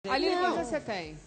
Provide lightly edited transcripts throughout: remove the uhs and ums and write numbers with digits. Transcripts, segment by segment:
Aline, quantos você tem?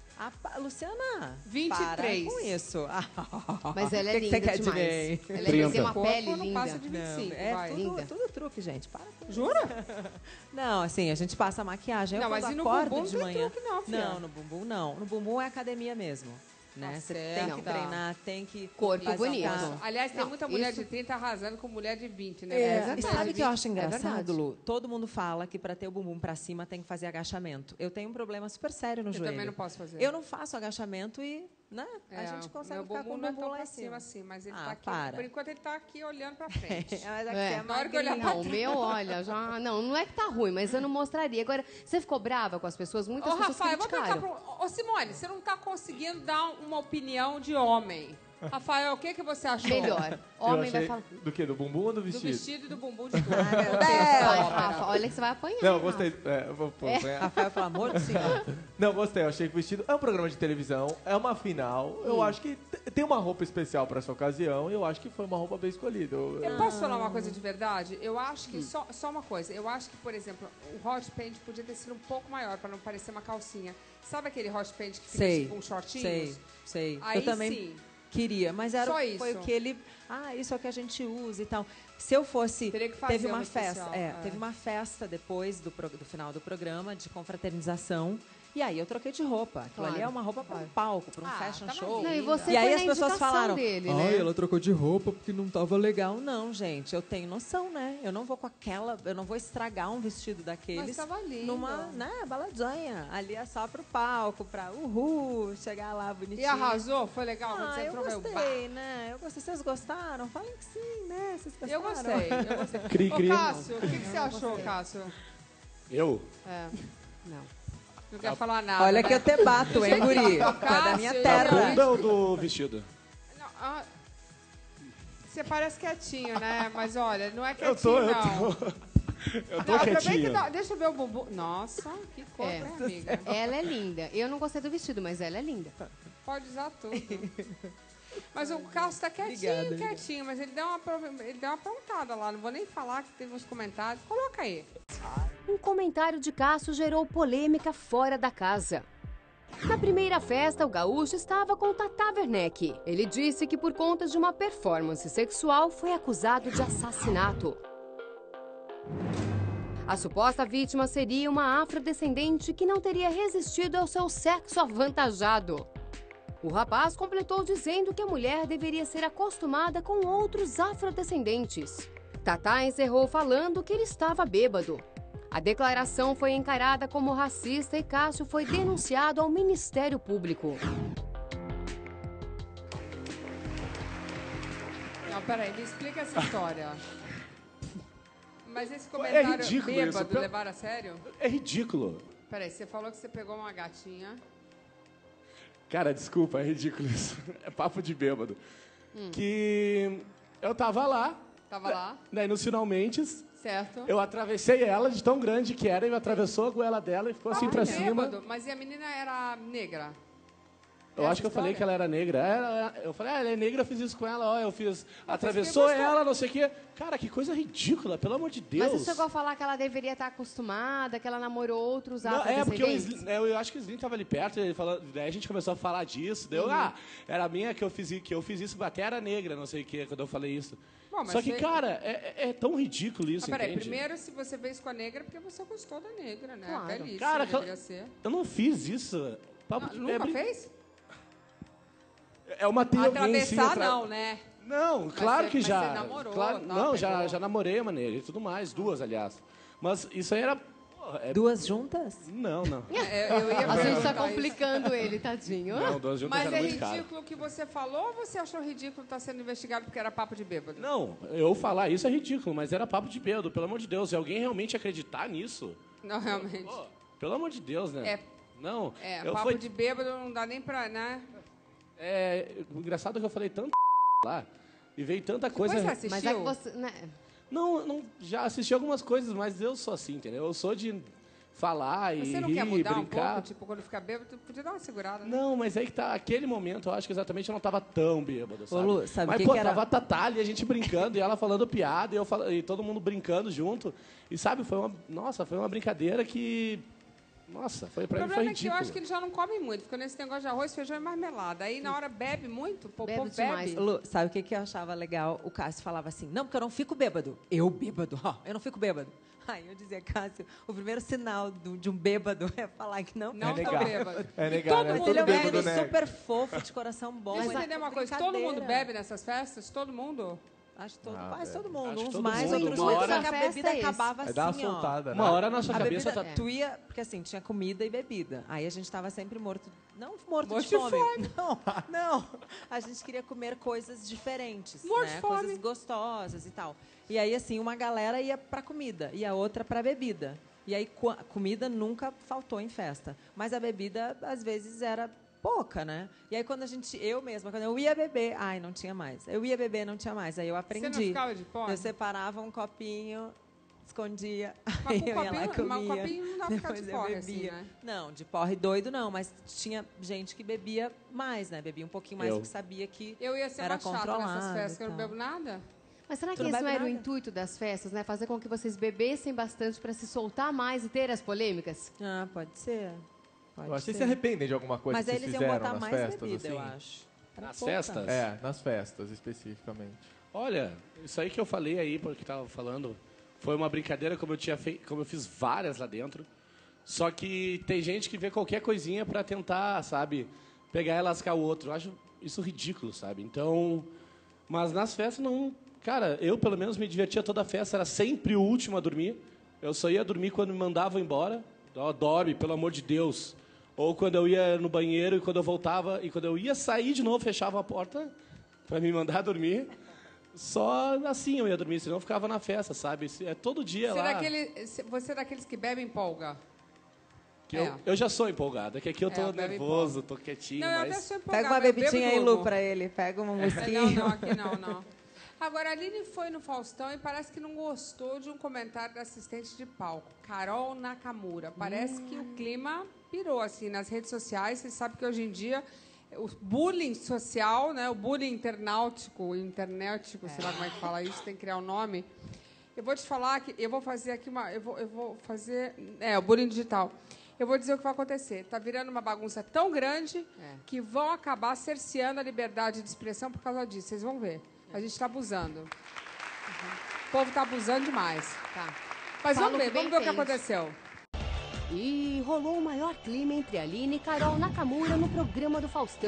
Luciana, 23. Para com isso. Mas ela é que linda você quer demais. de mim? Ela tem uma pele não linda. passa de 25, vai. Tudo truque, gente. Para com isso. Jura? Não, assim, a gente passa maquiagem. Não, Eu mas quando e no acordo bumbum de não tem manhã. truque não, filha. Não, no bumbum não. No bumbum é academia mesmo. Né? Você tem que treinar, tem que... Corpo exaltar. bonito. Aliás, tem muita mulher isso- de 30 arrasando com mulher de 20, né? E sabe o que eu acho engraçado, verdade. Lu? Todo mundo fala que para ter o bumbum para cima tem que fazer agachamento. Eu tenho um problema super sério no Eu joelho. também não posso fazer. Eu não faço agachamento e, né? A gente consegue meu ficar com bumbum o não é bumbum tão lá pra em cima. assim, mas ele Ah, tá aqui. para. Por enquanto ele tá aqui olhando pra frente. Mas aqui É. é Na hora que eu olhar Não, o meu, olha, já... Não é que tá ruim, mas eu não mostraria. Agora, você ficou brava com as pessoas? Muitas Ô, pessoas Rafael, eu vou criticaram. perguntar pro... Ô, Simone, você não tá conseguindo dar uma opinião de homem. Rafael, o que você achou? Melhor. Homem Eu vai achei- falar... Do quê? Do bumbum ou do Do vestido? vestido e do bumbum de tudo. Vai, Rafa, olha que você vai apanhar. Não, eu gostei. Eu vou apanhar. Rafael, pelo amor do Senhor. Não, gostei. Eu achei que o vestido é um programa de televisão, é uma final. Eu acho que tem uma roupa especial pra essa ocasião e eu acho que foi uma roupa bem escolhida. Eu posso falar uma coisa de verdade? Eu acho que, só uma coisa, eu acho que, por exemplo, o hot paint podia ter sido um pouco maior, pra não parecer uma calcinha. Sabe aquele hot paint que fica Sei, tipo um shortinhos? sei. Aí Eu também sim. queria, mas era Só foi isso. o que ele... isso é o que a gente usa e tal. Se eu fosse... Teria que fazer teve uma uma festa. especial, Teve uma festa depois do final do programa de confraternização. E aí eu troquei de roupa. Aquilo ali é uma roupa para um palco, para um fashion tava show. linda. Não, e você E aí foi as na pessoas indicação falaram, dele, ai, né? ela trocou de roupa porque não tava legal. Não, gente, eu tenho noção, né? Eu não vou com aquela, eu não vou estragar um vestido daqueles Mas tava lindo. numa, né, baladinha. Ali é só pro palco, pra chegar lá bonitinho. E arrasou? Foi legal quando você Eu entrou? gostei, né? Eu gostei. Vocês gostaram? Falem que sim, né? Vocês gostaram? Eu gostei, eu gostei. Cri, cri. Ô, Cássio, o que você achou, Cássio? Eu? Não. Não quer falar nada, Olha né? que eu te bato, hein, guri? Tu é da Cássio, minha eu Da terra. acho- bunda ou do vestido? Não, você parece quietinho, né? Mas olha, não é Eu quietinho, tô, não. eu tô Não, também quietinho. deixa eu ver o bumbum. Nossa, que cor, É. né, amiga? Ela é linda. Eu não gostei do vestido, mas ela é linda. Pode usar tudo. Mas o Cássio tá quietinho, Obrigada, quietinho. Mas ele deu uma aprontada lá. Não vou nem falar que teve uns comentários. Coloca aí. Um comentário de Cássio gerou polêmica fora da casa. Na primeira festa, o gaúcho estava com Tata Werneck. Ele disse que por conta de uma performance sexual foi acusado de assassinato. A suposta vítima seria uma afrodescendente que não teria resistido ao seu sexo avantajado. O rapaz completou dizendo que a mulher deveria ser acostumada com outros afrodescendentes. Tata encerrou falando que ele estava bêbado. A declaração foi encarada como racista e Cássio foi denunciado ao Ministério Público. Não, peraí, me explica essa história. Mas esse comentário ridículo isso, bêbado, levaram a sério? É ridículo. Peraí, você falou que você pegou uma gatinha. Cara, desculpa, é ridículo isso. É papo de bêbado. Que eu tava lá, Tava lá, daí nos finalmente, certo? eu atravessei ela de tão grande que era, e me atravessou a goela dela e ficou assim pra cima. Bêbado, mas e a menina era negra? Eu acho que eu Essa falei história? que ela era negra. Eu falei, ela é negra, eu fiz isso com ela, ó, eu fiz. Atravessou porque você- ela, não sei o quê. Cara, que coisa ridícula, pelo amor de Deus. Mas você chegou a falar que ela deveria estar acostumada, que ela namorou outros Não, porque afrodescendentes? eu acho que o Slim tava ali perto, ele falou, daí a gente começou a falar disso, daí era a minha que eu fiz isso, até era negra, não sei o que, quando eu falei isso. Bom, mas Só que, você- cara, é tão ridículo isso, Peraí, entende? primeiro, se você fez com a negra, é porque você gostou da negra, né? Claro. Belíssima, Cara, deveria ser. eu não fiz isso. Papo, Nunca fez? É uma teoria em si. Atravessar, não, né? Não, claro você- que mas já. você namorou, Claro, tá? não, Pegou. já namorei uma negra e tudo mais, duas, aliás. Mas isso aí era... Duas juntas? Não. Eu ia A gente tá perguntar isso. complicando ele, tadinho. Não, duas juntas Mas era é muito caro. ridículo o que você falou ou você achou ridículo estar sendo investigado porque era papo de bêbado? Não, eu falar isso é ridículo, mas era papo de bêbado, pelo amor de Deus. Se alguém realmente acreditar nisso, Não, realmente. pô, pelo amor de Deus, né? É. Não, Papo foi... de bêbado não dá nem pra, né? O engraçado é que eu falei tanto lá, e veio tanta coisa... Depois você Mas assistiu? é que você... Né? Não, já assisti algumas coisas, mas eu sou assim, entendeu? Eu sou de falar e Você não rir, quer mudar brincar. um pouco? Tipo, quando fica bêbado, tu podia dar uma segurada, né? Não, mas aí que tá, aquele momento, eu acho que exatamente eu não tava tão bêbado, sabe? Lu, sabe mas, o que pô, que era? tava a Tatá ali, a gente brincando, e ela falando piada, e todo mundo brincando junto. E, sabe, foi uma brincadeira que Nossa, foi O pra ele foi problema é que eu ridículo. acho que eles já não comem muito, ficam nesse negócio de arroz, feijão e marmelada. Aí na hora bebe muito, o povo Bebe demais. bebe. Lu, sabe o que eu achava legal? O Cássio falava assim, não, porque eu não fico bêbado. Eu bêbado? Eu não fico bêbado. Aí eu dizia, Cássio, o primeiro sinal de um bêbado é falar que não Não fica tô negar. bêbado. É E negar, todo né? Mas mundo ele é um bêbado, menino né? super fofo, de coração bom. Deixa eu mas entender uma coisa, brincadeira. todo mundo bebe nessas festas? Todo mundo? Acho que bebe. quase todo mundo. Acho que Uns todo mais, mundo. outros Uma menos. hora- Só que a Festa bebida é esse. acabava É assim, dar uma ó. soltada, né? Uma hora a nossa A cabeça bebida, tá... tu ia, porque assim, tinha comida e bebida. Aí a gente tava sempre morto, não morto Morto de de fome. Não. A gente queria comer coisas diferentes, Morto né? de fome. Coisas gostosas e tal. E aí assim, uma galera ia pra comida e a outra pra bebida. E aí a comida nunca faltou em festa, mas a bebida às vezes era pouca, né? E aí quando eu mesma, quando eu ia beber, ai, não tinha mais. Eu ia beber, não tinha mais. Aí eu aprendi. Você não ficava de fome? Eu separava um copinho, escondia, Mas aí com eu ia lá copinho- mas comia. o copinho não dá pra ficar de Depois eu porre, assim, bebia. né? Não, de porre doido não, mas tinha gente que bebia mais, né? Bebia um pouquinho mais, Eu. porque sabia que Eu ia ser era uma chata nessas controlado festas, que eu não e tal. bebo nada. Mas será que Tu não esse não bebe era o nada? intuito das festas, né? Fazer com que vocês bebessem bastante para se soltar mais e ter as polêmicas? Ah, pode ser. Pode Eu acho que ser. se arrependem de alguma coisa Mas que aí vocês eles iam fizeram botar nas mais festas, bebida, eu assim? acho. Era Nas pouca. festas? É, nas festas, especificamente. Olha, isso aí que eu falei aí, porque tava falando, foi uma brincadeira como eu tinha feito, como eu fiz várias lá dentro. Só que tem gente que vê qualquer coisinha pra tentar, sabe, pegar e lascar o outro. Eu acho isso ridículo, sabe? Então, mas nas festas não, cara, eu pelo menos me divertia toda a festa, era sempre o último a dormir. Eu só ia dormir quando me mandavam embora. Ó, dorme, pelo amor de Deus. Ou quando eu ia no banheiro e quando eu voltava e quando eu ia sair de novo, fechava a porta pra me mandar dormir. Só assim eu ia dormir, senão eu ficava na festa, sabe? É todo dia Você, lá. você é daqueles que bebe e empolga? Que eu já sou empolgado, é que aqui eu tô eu bebo nervoso, tô quietinho, Não, eu até mas... sou empolgada. Pega uma eu bebo bebidinha aí, Globo. Lu, pra ele. Pega uma Não, mosquinha. não, aqui não. Agora, a Aline foi no Faustão e parece que não gostou de um comentário da assistente de palco, Carol Nakamura. Parece que o clima pirou, assim, nas redes sociais. Vocês sabem que hoje em dia o bullying social, né, o bullying internético, sei lá como é que fala isso, tem que criar um nome. Eu vou te falar que eu vou fazer aqui eu vou fazer, o bullying digital. Eu vou dizer o que vai acontecer. Tá virando uma bagunça tão grande que vão acabar cerceando a liberdade de expressão por causa disso. Vocês vão ver. A gente está abusando. O povo está abusando demais. Tá. Mas Falo vamos ver, que bem vamos ver o que entende. aconteceu. E rolou o maior clima entre Aline e Carol Nakamura no programa do Faustão.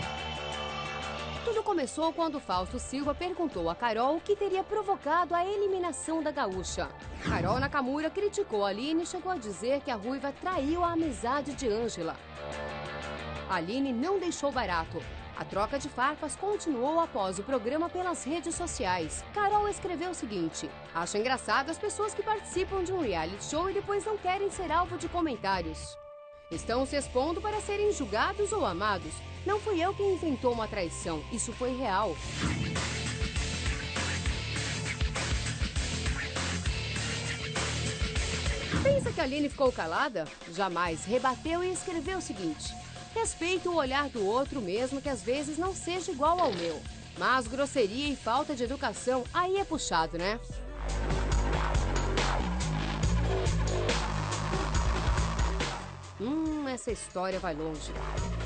Tudo começou quando Fausto Silva perguntou a Carol o que teria provocado a eliminação da gaúcha. Carol Nakamura criticou a Aline e chegou a dizer que a ruiva traiu a amizade de Ângela. A Aline não deixou barato. A troca de farpas continuou após o programa pelas redes sociais. Carol escreveu o seguinte: acho engraçado as pessoas que participam de um reality show e depois não querem ser alvo de comentários. Estão se expondo para serem julgados ou amados. Não fui eu quem inventou uma traição, isso foi real. Pensa que a Aline ficou calada? Jamais. Rebateu e escreveu o seguinte: respeito o olhar do outro, mesmo que às vezes não seja igual ao meu. Mas grosseria e falta de educação, aí é puxado, né? Essa história vai longe.